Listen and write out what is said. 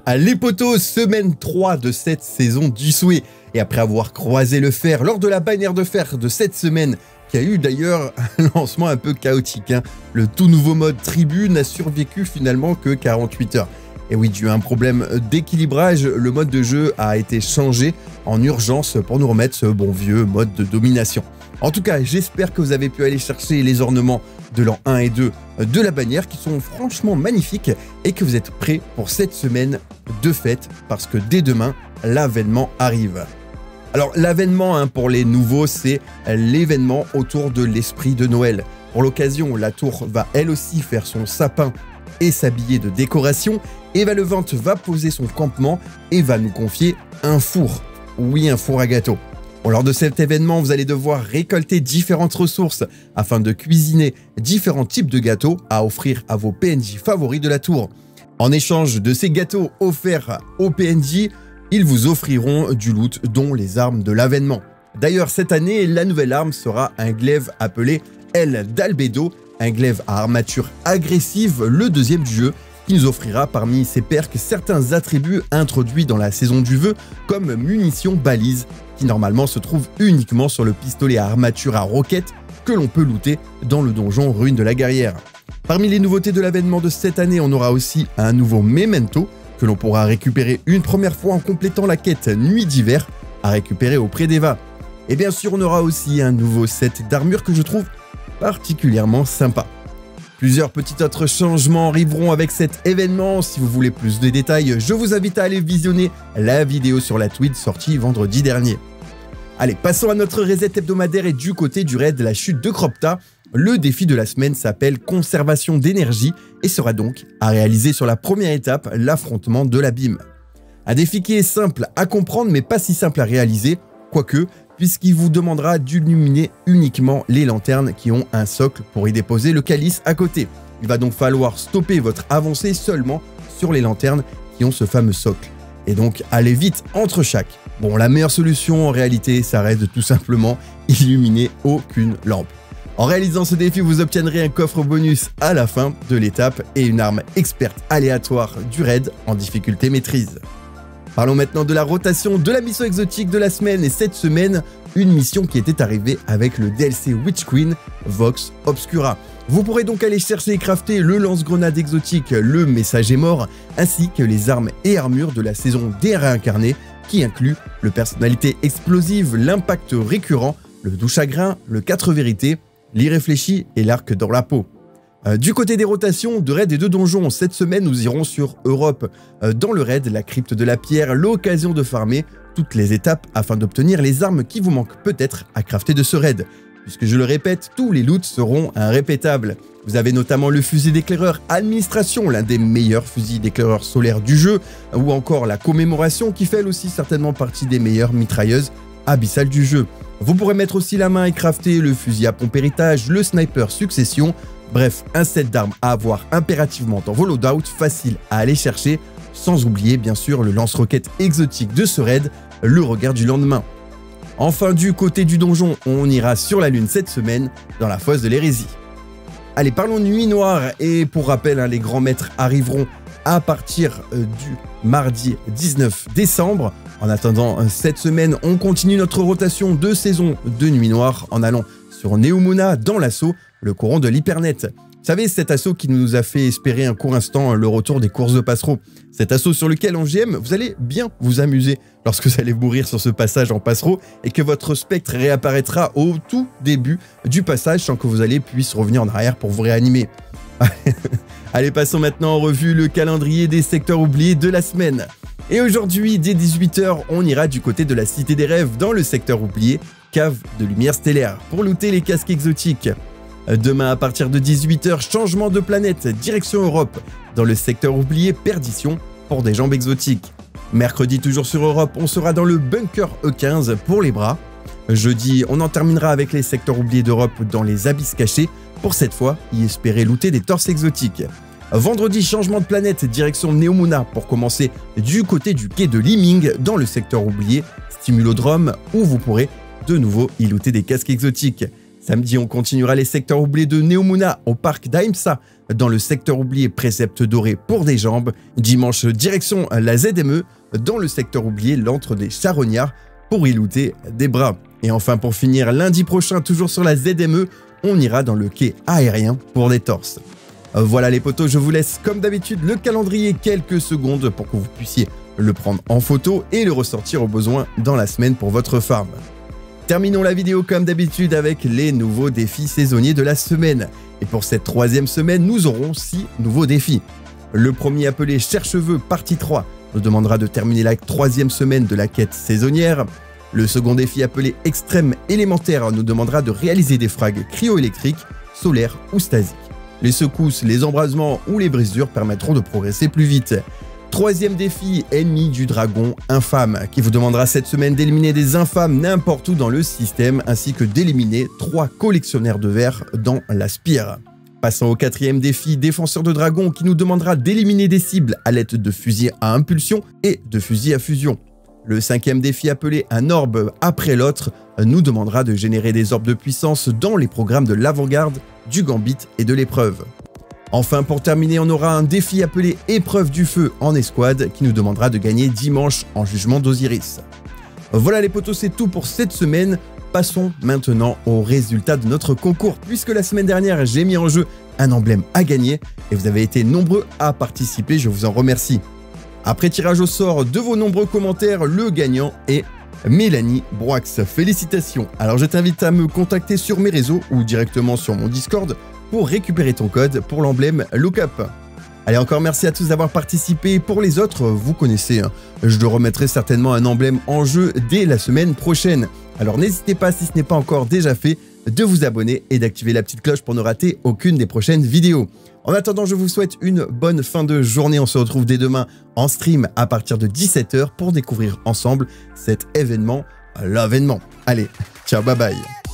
Les potos, semaine 3 de cette saison du souhait. Et après avoir croisé le fer lors de la bannière de fer de cette semaine, qui a eu d'ailleurs un lancement un peu chaotique, le tout nouveau mode tribu n'a survécu finalement que 48 heures. Et oui, dû à un problème d'équilibrage, le mode de jeu a été changé en urgence pour nous remettre ce bon vieux mode de domination. En tout cas, j'espère que vous avez pu aller chercher les ornements de l'an 1 et 2 de la bannière qui sont franchement magnifiques et que vous êtes prêts pour cette semaine de fête parce que dès demain, l'avènement arrive. Alors l'avènement pour les nouveaux, c'est l'événement autour de l'esprit de Noël. Pour l'occasion, la tour va elle aussi faire son sapin et s'habiller de décoration. Eva Levante va poser son campement et va nous confier un four. Oui, un four à gâteau. Bon, lors de cet événement, vous allez devoir récolter différentes ressources afin de cuisiner différents types de gâteaux à offrir à vos PNJ favoris de la tour. En échange de ces gâteaux offerts aux PNJ, ils vous offriront du loot, dont les armes de l'avènement. D'ailleurs, cette année, la nouvelle arme sera un glaive appelé El d'Albedo, un glaive à armature agressive, le deuxième du jeu, qui nous offrira parmi ses perks certains attributs introduits dans la saison du vœu, comme munitions balises, qui normalement se trouvent uniquement sur le pistolet à armature à roquettes que l'on peut looter dans le donjon Ruine de la Guerrière. Parmi les nouveautés de l'avènement de cette année, on aura aussi un nouveau memento que l'on pourra récupérer une première fois en complétant la quête Nuit d'hiver à récupérer auprès d'Eva. Et bien sûr, on aura aussi un nouveau set d'armure que je trouve particulièrement sympa. Plusieurs petits autres changements arriveront avec cet événement. Si vous voulez plus de détails, je vous invite à aller visionner la vidéo sur la tweet sortie vendredi dernier. Allez, passons à notre reset hebdomadaire et du côté du raid de la chute de Cropta. Le défi de la semaine s'appelle conservation d'énergie et sera donc à réaliser sur la première étape, l'affrontement de l'abîme. Un défi qui est simple à comprendre mais pas si simple à réaliser, quoique, puisqu'il vous demandera d'illuminer uniquement les lanternes qui ont un socle pour y déposer le calice à côté. Il va donc falloir stopper votre avancée seulement sur les lanternes qui ont ce fameux socle. Et donc, allez vite entre chaque. Bon, la meilleure solution en réalité, ça reste de tout simplement illuminer aucune lampe. En réalisant ce défi, vous obtiendrez un coffre bonus à la fin de l'étape et une arme experte aléatoire du raid en difficulté maîtrise. Parlons maintenant de la rotation de la mission exotique de la semaine et cette semaine, une mission qui était arrivée avec le DLC Witch Queen Vox Obscura. Vous pourrez donc aller chercher et crafter le lance-grenade exotique, le messager mort, ainsi que les armes et armures de la saison des réincarnés, qui inclut le personnalité explosive, l'impact récurrent, le doux chagrin, le 4 vérités, l'irréfléchi et l'arc dans la peau. Du côté des rotations de raid et de donjons, cette semaine nous irons sur Europe. Dans le raid, la crypte de la pierre, l'occasion de farmer toutes les étapes afin d'obtenir les armes qui vous manquent peut-être à crafter de ce raid. Puisque je le répète, tous les loots seront répétables. Vous avez notamment le fusil d'éclaireur Administration, l'un des meilleurs fusils d'éclaireur solaire du jeu, ou encore la commémoration qui fait elle aussi certainement partie des meilleures mitrailleuses abyssales du jeu. Vous pourrez mettre aussi la main et crafter le fusil à pompe héritage, le sniper succession. Bref, un set d'armes à avoir impérativement dans vos loadouts, facile à aller chercher, sans oublier bien sûr le lance-roquette exotique de ce raid, le regard du lendemain. Enfin, du côté du donjon, on ira sur la lune cette semaine, dans la fosse de l'hérésie. Allez, parlons nuit noire, et pour rappel, les grands maîtres arriveront à partir du mardi 19 décembre. En attendant cette semaine, on continue notre rotation de saison de nuit noire en allant sur Neomuna dans l'assaut, le courant de l'Hypernet. Vous savez, cet assaut qui nous a fait espérer un court instant le retour des courses de passereau. Cet assaut sur lequel en GM, vous allez bien vous amuser lorsque vous allez mourir sur ce passage en passereau et que votre spectre réapparaîtra au tout début du passage sans que vous allez puisse revenir en arrière pour vous réanimer. Allez, passons maintenant en revue le calendrier des secteurs oubliés de la semaine. Et aujourd'hui, dès 18 h, on ira du côté de la Cité des Rêves dans le secteur oublié, cave de lumière stellaire, pour looter les casques exotiques. Demain, à partir de 18 h, changement de planète, direction Europe, dans le secteur oublié Perdition, pour des jambes exotiques. Mercredi, toujours sur Europe, on sera dans le bunker E15 pour les bras. Jeudi, on en terminera avec les secteurs oubliés d'Europe dans les abysses cachés, pour cette fois y espérer looter des torses exotiques. Vendredi, changement de planète, direction Neomuna, pour commencer du côté du quai de Liming, dans le secteur oublié Stimulodrome, où vous pourrez de nouveau y looter des casques exotiques. Samedi, on continuera les secteurs oubliés de Neomuna au parc d'Aimsa, dans le secteur oublié Précepte Doré pour des jambes. Dimanche, direction la ZME, dans le secteur oublié l'Antre des Charognards, pour y looter des bras. Et enfin, pour finir, lundi prochain, toujours sur la ZME, on ira dans le quai aérien pour des torses. Voilà les potos, je vous laisse comme d'habitude le calendrier quelques secondes pour que vous puissiez le prendre en photo et le ressortir au besoin dans la semaine pour votre farm. Terminons la vidéo comme d'habitude avec les nouveaux défis saisonniers de la semaine. Et pour cette troisième semaine, nous aurons 6 nouveaux défis. Le premier, appelé Cherche-Vœux partie 3, nous demandera de terminer la troisième semaine de la quête saisonnière. Le second défi, appelé Extrême élémentaire, nous demandera de réaliser des frags cryo-électriques, solaires ou stasiques. Les secousses, les embrasements ou les brisures permettront de progresser plus vite. Troisième défi, Ennemi du dragon infâme, qui vous demandera cette semaine d'éliminer des infâmes n'importe où dans le système, ainsi que d'éliminer 3 collectionneurs de verre dans la spire. Passons au quatrième défi, Défenseur de dragon, qui nous demandera d'éliminer des cibles à l'aide de fusils à impulsion et de fusils à fusion. Le cinquième défi, appelé Un orbe après l'autre, nous demandera de générer des orbes de puissance dans les programmes de l'avant-garde, du gambit et de l'épreuve. Enfin, pour terminer, on aura un défi appelé Épreuve du feu en escouade, qui nous demandera de gagner dimanche en jugement d'Osiris. Voilà les potos, c'est tout pour cette semaine. Passons maintenant aux résultats de notre concours, puisque la semaine dernière, j'ai mis en jeu un emblème à gagner, et vous avez été nombreux à participer, je vous en remercie. Après tirage au sort de vos nombreux commentaires, le gagnant est Mélanie Broix. Félicitations! Alors je t'invite à me contacter sur mes réseaux ou directement sur mon Discord pour récupérer ton code pour l'emblème Lookup. Allez, encore merci à tous d'avoir participé. Pour les autres, vous connaissez, je remettrai certainement un emblème en jeu dès la semaine prochaine. Alors n'hésitez pas, si ce n'est pas encore déjà fait, de vous abonner et d'activer la petite cloche pour ne rater aucune des prochaines vidéos. En attendant, je vous souhaite une bonne fin de journée. On se retrouve dès demain en stream à partir de 17 h pour découvrir ensemble cet événement, l'avènement. Allez, ciao, bye bye.